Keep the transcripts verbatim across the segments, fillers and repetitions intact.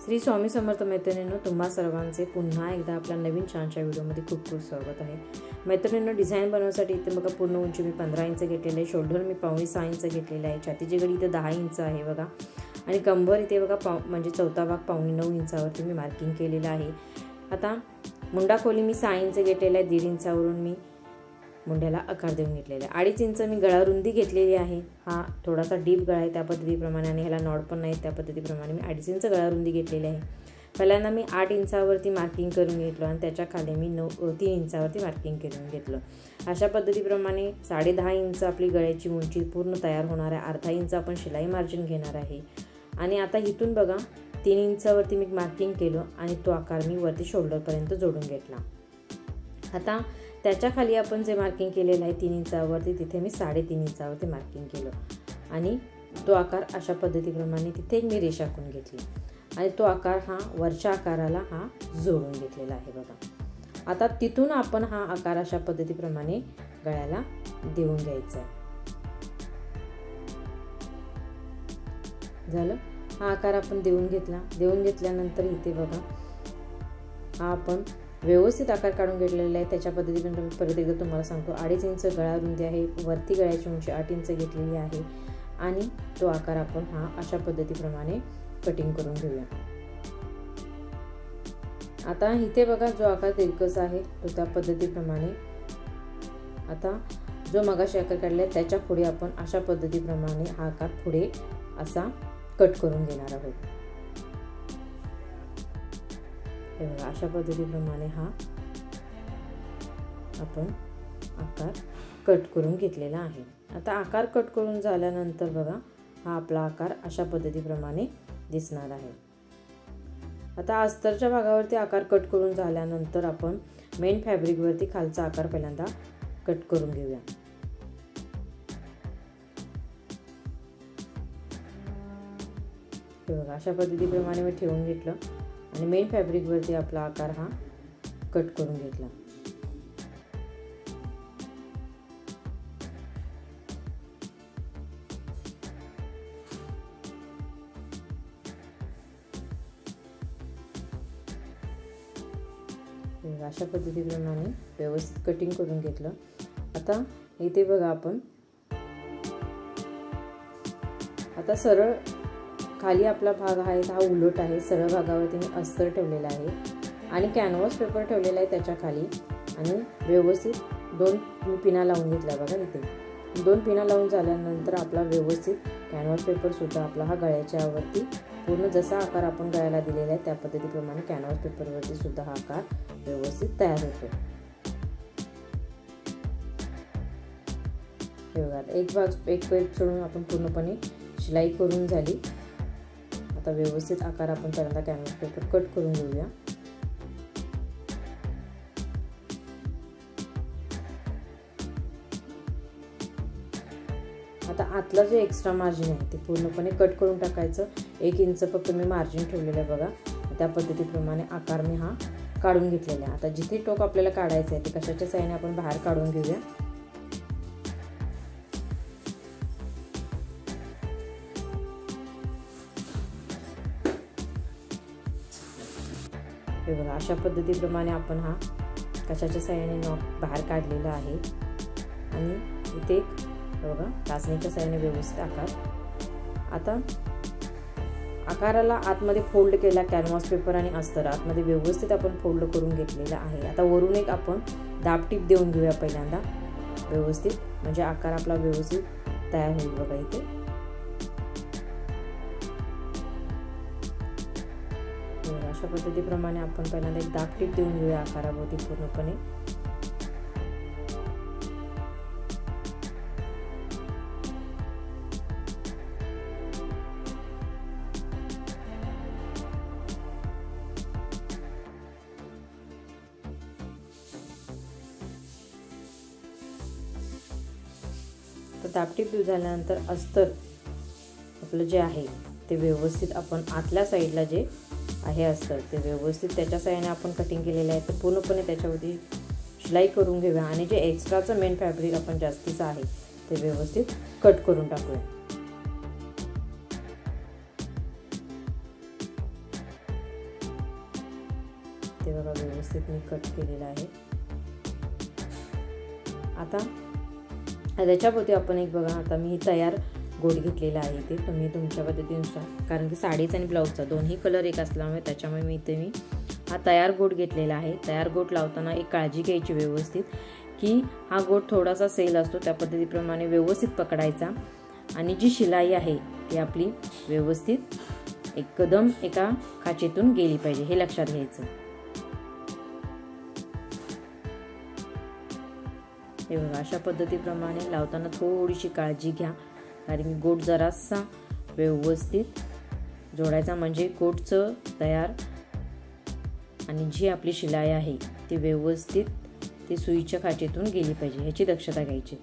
श्री स्वामी समर्थ मैत्रिणींनो, तुम्हा सर्वांचे पुन्हा एकदा आपल्या नवीन छानशा व्हिडिओमध्ये खूप खूप स्वागत आहे। मैत्रिणींनो, डिझाईन बनवण्यासाठी इथे बघा पूर्ण उंची मी पंधरा इंच घेतलेली आहे, शोल्डर मी पावणे सहा इंच घेतलेला आहे, छातीची गडी इथे दहा इंच आहे बघा, आणि कंबर इथे बघा पाव म्हणजे चौथा भाग पावणे नऊ इंचावरती मी मार्किंग केलेलं आहे। आता मुंडा खोली मी सहा इंच घेतलेला आहे, दीड इंचावरून मी मुंड्याला आकार देऊन घेतलेला आहे। अडीच इंच मी गळा रुंदी घेतलेली आहे, हा थोडासा डीप गळा आहे त्या पद्धतीप्रमाणे, आणि ह्याला नॉड पण नाही त्या पद्धतीप्रमाणे मी अडीच इंच गळा रुंदी घेतलेली आहे। पहिल्यांदा मी आठ इंचावरती मार्किंग करून घेतलं आणि त्याच्या खाली मी नऊ तीन इंचावरती मार्किंग करून घेतलं। अशा पद्धतीप्रमाणे साडे दहा इंच आपली गळ्याची उंची पूर्ण तयार होणार आहे। अर्धा इंच आपण शिलाई मार्जिन घेणार आहे, आणि आता इथून बघा तीन इंचावरती मी मार्किंग केलं आणि तो आकार मी वरती शोल्डरपर्यंत जोडून घेतला। आता त्याच्या खाली आपण जे मार्किंग केलेलं आहे तीन इंचावरती, तिथे मी साडेतीन इंचावरती मार्किंग केलं आणि तो आकार अशा पद्धतीप्रमाणे तिथे मी रेषा आखून घेतली, आणि तो आकार हा वरच्या आकाराला हा जोडून घेतलेला आहे बघा। आता तिथून आपण हा आकार अशा पद्धतीप्रमाणे गळ्याला देऊन घ्यायचा आहे। झालं, हा आकार आपण देऊन घेतला। देऊन घेतल्यानंतर इथे बघा हा आपण व्यवस्थित आकार काढून घेतलेला आहे। त्याच्या पद्धतीने परत एकदा तुम्हाला सांगतो, अडीच इंच गळा रुंदी आहे, वरती गळ्याची उंची आठ इंच घेतलेली आहे, आणि तो आकार आपण हा अशा पद्धतीप्रमाणे कटिंग करून घेऊया। आता इथे बघा जो आकार तिरकस आहे तो त्या पद्धतीप्रमाणे, आता जो मगाशी आकार काढला त्याच्या पुढे आपण अशा पद्धतीप्रमाणे हा आकार पुढे असा कट करून घेणार आहोत। हे बघा अशा पद्धतीप्रमाणे हा आपण आकार कट करून घेतलेला आहे। आता आकार कट करून झाल्यानंतर बघा हा आपला आकार अशा पद्धतीप्रमाणे दिसणार आहे। आता अस्तरच्या भागावरती आकार कट करून झाल्यानंतर आपण मेन फॅब्रिकवरती खालचा आकार पहिल्यांदा कट करून घेऊया। हे बघा अशा पद्धतीप्रमाणे मी ठेवून घेतलं आणि मेन फॅब्रिकवरती आपला आकार हा कट करून घेतला। अशा पद्धतीप्रमाणे व्यवस्थित कटिंग करून घेतलं। आता इथे बघा आपण आता सरळ खाली आपला भाग आहे हा उलट आहे, सरळ भागावरती मी अस्तर ठेवलेला आहे आणि कॅनव्हास पेपर ठेवलेला आहे त्याच्या खाली, आणि व्यवस्थित दोन पिना लावून घेतल्या बघा। इथे दोन पिना लावून झाल्यानंतर आपला व्यवस्थित कॅनव्हास पेपर सुद्धा आपला हा गळ्याच्या वरती पूर्ण जसा आकार आपण गळ्याला दिलेला आहे त्या पद्धतीप्रमाणे कॅनव्हास पेपरवरती सुद्धा हा आकार व्यवस्थित तयार होतो। हे बघा एक भाग एक पेज सोडून आपण पूर्णपणे शिलाई करून झाली। आता व्यवस्थित आकार आपण पहिल्यांदा कॅनव्हास पेपर कट करून घेऊया। आता आतला जो एक्स्ट्रा मार्जिन आहे ते पूर्णपणे कट करून टाकायचं। एक इंच फक्त मी मार्जिन ठेवलेलं आहे बघा, त्या पद्धतीप्रमाणे आकार मी हा काढून घेतलेला आहे। आता जिथे टोक आपल्याला काढायचं आहे ते कशाच्या साहाय्याने आपण बाहेर काढून घेऊया। हे बघा अशा पद्धतीप्रमाणे आपण हा कशाच्या साहाय्याने नॉक बाहेर काढलेला आहे, आणि इथे बघा टाचणीच्या साहाय्याने व्यवस्थित आकार। आता आकाराला आतमध्ये फोल्ड केला, कॅनव्हास पेपर आणि अस्तर आतमध्ये व्यवस्थित आपण फोल्ड करून घेतलेला आहे। आता वरून एक आपण दाब टीप देऊन घेऊया पहिल्यांदा व्यवस्थित, म्हणजे आकार आपला व्यवस्थित तयार होईल बघा। इथे अशा पद्धतीप्रमाणे आपण पहिल्यांदा एक दाब टीप देऊन घेऊया आकाराभोवती पूर्णपणे। तर दाबटीप झाल्यानंतर अस्तर आपलं जे आहे ते व्यवस्थित आपण आतल्या साईडला जे आहे अस्तर ते व्यवस्थित त्याच्या साहाय्याने आपण कटिंग केलेलं आहे, तर पूर्णपणे त्याच्यावरती शिलाई करून घेऊया, आणि जे एक्स्ट्राचं मेन फॅब्रिक आपण जास्तीचं आहे ते व्यवस्थित कट करून टाकूया। ते बघा व्यवस्थित मी कट केलेलं आहे. आता त्याच्याभोवती आपण एक बघा आता मी तयार गोट घेतलेला आहे. ते तुम्ही तुमच्या पद्धतीनुसार, कारण की साडीचा आणि ब्लाऊजचा दोन्ही कलर एक असल्यामुळे त्याच्यामुळे मी इथे मी हा तयार गोट घेतलेला आहे. तयार गोट लावताना एक काळजी घ्यायची व्यवस्थित की हा गोट थोडासा सेल असतो, त्या पद्धतीप्रमाणे व्यवस्थित पकडायचा आणि जी शिलाई आहे ती आपली व्यवस्थित एकदम एका काचेतून गेली पाहिजे, हे लक्षात घ्यायचं. हे बघा अशा पद्धतीप्रमाणे लावताना थोडीशी काळजी घ्या, कारण की गोट जरासा व्यवस्थित जोडायचा, म्हणजे गोटचं तयार आणि जी आपली शिलाई आहे ती व्यवस्थित ती सुईच्या काचेतून गेली पाहिजे, ह्याची दक्षता घ्यायची.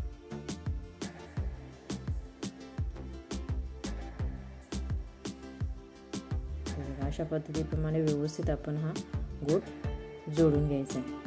अशा पद्धतीप्रमाणे व्यवस्थित आपण हा गोट जोडून घ्यायचा आहे.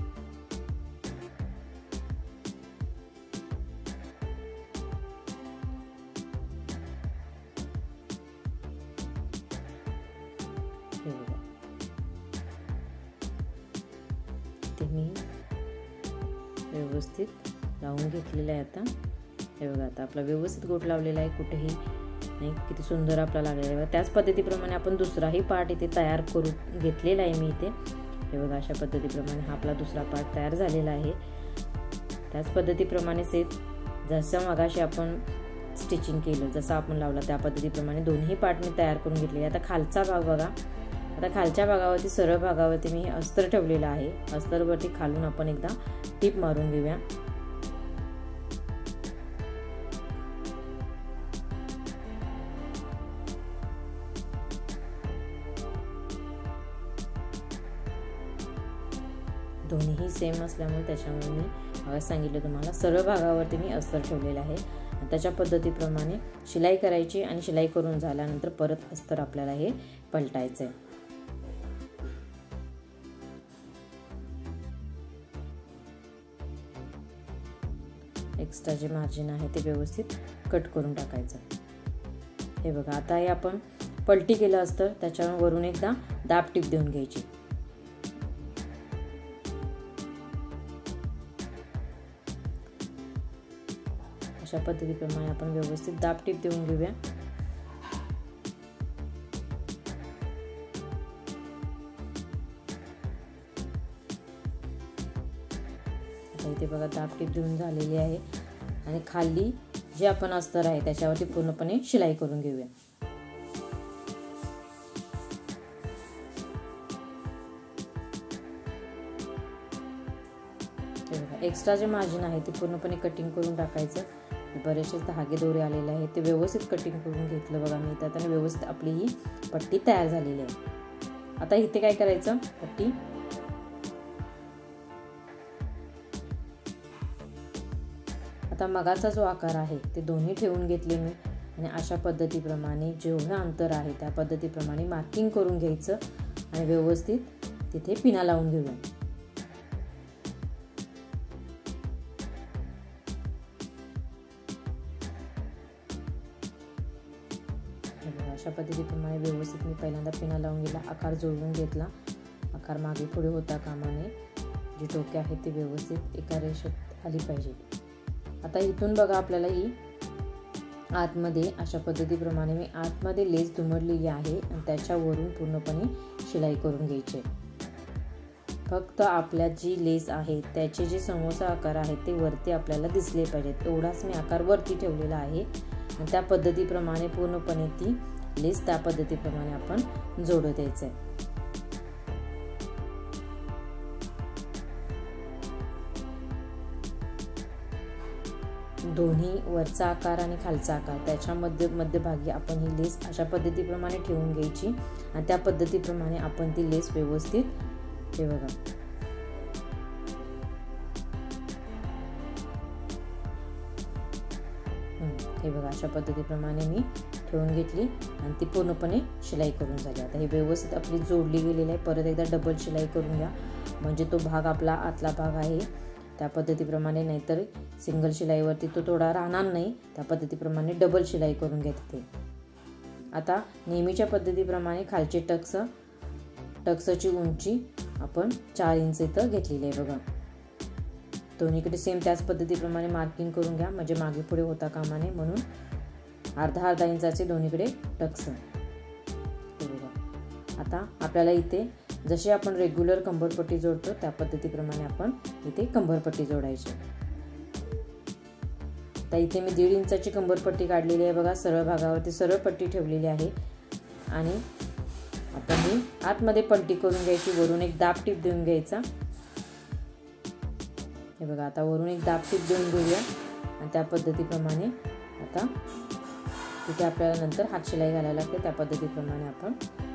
ते मी व्यवस्थित लावून घेतलेलं आहे. आता हे बघा आता आपला व्यवस्थित गोट लावलेला आहे, कुठेही नाही, किती सुंदर आपला लागलेला आहे. त्याच पद्धतीप्रमाणे आपण दुसराही पार्ट इथे तयार करून घेतलेला आहे मी इथे. हे बघा अशा पद्धतीप्रमाणे हा आपला दुसरा पार्ट तयार झालेला आहे. त्याच पद्धतीप्रमाणे सेट जसं मगाशी आपण स्टिचिंग केलं, जसं आपण लावला त्या पद्धतीप्रमाणे दोन्ही पार्ट मी तयार करून घेतले. आता खालचा भाग बघा, आता खालच्या भागावरती सरळ भागावरती मी अस्तर ठेवलेला आहे. अस्तरवरती खालून आपण एकदा टीप मारून घेऊया. दोन्ही सेम असल्यामुळे त्याच्यामुळे मी आवाज सांगितलं तुम्हाला, सरळ भागावरती मी अस्तर ठेवलेला आहे. त्याच्या पद्धतीप्रमाणे शिलाई करायची आणि शिलाई करून झाल्यानंतर परत अस्तर आपल्याला हे पलटायचं आहे. एक्स्ट्रा जे मार्जिन आहे ते व्यवस्थित कट करून टाकायचं. हे बघा आता हे आपण पलटी केलं अस्तर, त्याच्यावर वरून एकदा दाब टीप देऊन घ्यायची. अशा पद्धतीप्रमाणे आपण व्यवस्थित दाब टीप देऊन घेऊया. आता इथे बघा दाब टीप देऊन झालेली आहे आणि खाली जे आपण अस्तर आहे त्याच्यावरती पूर्णपणे शिलाई करून घेऊया. एक्स्ट्रा जे मार्जिन आहे ते पूर्णपणे कटिंग करून टाकायचं. बरेचसे धागे दोरे आलेले आहेत ते व्यवस्थित कटिंग करून घेतलं बघा मी. त्यात व्यवस्थित आपली ही पट्टी तयार झालेली आहे. आता इथे काय करायचं, पट्टी आता मगाचा जो आकार आहे ते दोन्ही ठेवून घेतले मी आणि अशा पद्धतीप्रमाणे जेवढं अंतर आहे त्या पद्धतीप्रमाणे मार्किंग करून घ्यायचं आणि व्यवस्थित तिथे पिना लावून घेऊया. अशा पद्धतीप्रमाणे व्यवस्थित मी पहिल्यांदा पिना लावून गेला, आकार जोडून घेतला. आकार मागे पुढे होता कामा नये, जी टोके आहेत ते व्यवस्थित एका रेषेत आली पाहिजे. आता इथून बघा आपल्याला ही आतमध्ये अशा पद्धतीप्रमाणे मी आतमध्ये लेस दुमडलेली आहे आणि त्याच्यावरून पूर्णपणे शिलाई करून घ्यायची. फक्त आपल्या जी लेस आहे त्याचे जे समोसा आकार आहेत ते वरती आपल्याला दिसले पाहिजेत, एवढाच मी आकार वरती ठेवलेला आहे आणि त्या पद्धतीप्रमाणे पूर्णपणे ती लेस त्या पद्धतीप्रमाणे आपण जोडत द्यायचं आहे. दोन्ही वरचा आकार आणि खालचा आकार त्याच्या मध्य मध्यभागी आपण ही लेस अशा पद्धतीप्रमाणे ठेवून घ्यायची आणि त्या पद्धतीप्रमाणे आपण ती लेस व्यवस्थित हे बघा हे बघा अशा पद्धतीप्रमाणे मी ठेवून घेतली आणि ती पूर्णपणे शिलाई करून झाली. आता हे व्यवस्थित आपली जोडली गेलेली आहे. परत एकदा डबल शिलाई करून घ्या, म्हणजे तो भाग आपला आतला भाग आहे त्या पद्धतीप्रमाणे, नाहीतर सिंगल शिलाईवरती तो थोडा राहणार नाही. त्या पद्धतीप्रमाणे डबल शिलाई करून घ्या तिथे. आता नेहमीच्या पद्धतीप्रमाणे खालचे टक्स टक्सची उंची आपण चार इंच इथं घेतलेली आहे बघा. दोन्हीकडे सेम त्याच पद्धतीप्रमाणे मार्किंग करून घ्या, म्हणजे मागे पुढे होता कामा नये, म्हणून अर्धा अर्धा इंचाचे दोन्हीकडे टक्स. आता आपल्याला इथे जसे आपण रेग्युलर कंबरपट्टी जोडतो त्या पद्धतीप्रमाणे आपण इथे कंबरपट्टी जोडायची. तर इथे मी दीड इंचाची कंबरपट्टी काढलेली आहे बघा. सरळ भागावरती सरळ पट्टी ठेवलेली आहे आणि आपण ही आतमध्ये पट्टी करून घ्यायची. वरून एक दाब टीप देऊन घ्यायचा. हे बघा, आता वरून एक दाब टीप देऊन घेऊया आणि त्या पद्धतीप्रमाणे आता तिथे आपल्याला नंतर हात शिलाई घालायला लागते. त्या पद्धतीप्रमाणे आपण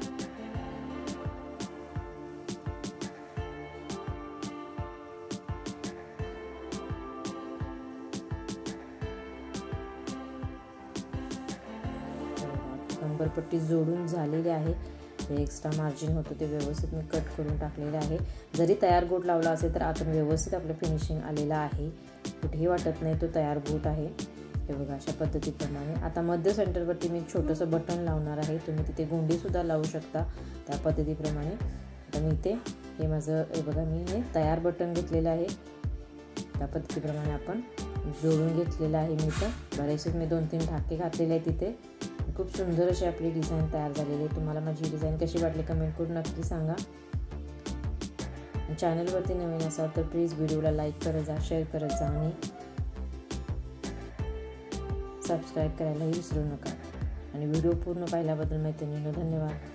कंबरपट्टी जोडून झालेली आहे. हे एक्स्ट्रा मार्जिन होतं ते व्यवस्थित मी कट करून टाकलेलं आहे. जरी तयार गोट लावला असेल तर आतून व्यवस्थित आपलं फिनिशिंग आलेलं आहे. कुठेही वाटत नाही तो तयार गोट आहे. हे बघा, अशा पद्धतीप्रमाणे आता मध्य सेंटरवरती मी छोटंसं बटन लावणार आहे. तुम्ही तिथे गोंडीसुद्धा लावू शकता त्या पद्धतीप्रमाणे. आता मी इथे हे माझं हे बघा, मी हे तयार बटन घेतलेलं आहे. त्या पद्धतीप्रमाणे आपण जोडून घेतलेलं आहे. मी इथं बरेचसे मी दोन तीन ठाके घातलेले आहेत. तिथे खूप सुंदर अशी आपली डिझाईन तयार झालेली आहे. तुम्हाला माझी डिझाईन कशी वाटली कमेंट करून नक्की सांगा. चॅनलवरती नवीन असाल तर प्लीज व्हिडिओला लाईक करत जा, शेअर करत जा आणि सबस्क्राईब करायलाही विसरू नका. आणि व्हिडिओ पूर्ण पाहिल्याबद्दल मैत्रिणींनो धन्यवाद.